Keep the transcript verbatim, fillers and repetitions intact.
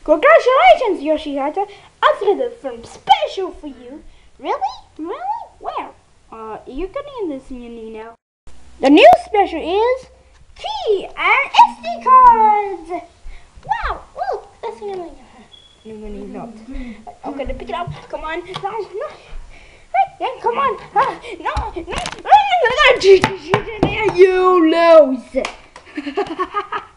Congratulations, Yoshihata! I've got a film special for you. Really? Really? Where? Uh, you're getting in this mini now. The new special is key and S D cards. Wow! Look, that's the only. No, mini not. I'm gonna pick it up. Come on. No, no. Yeah, come on. Ah, no, no. You lose.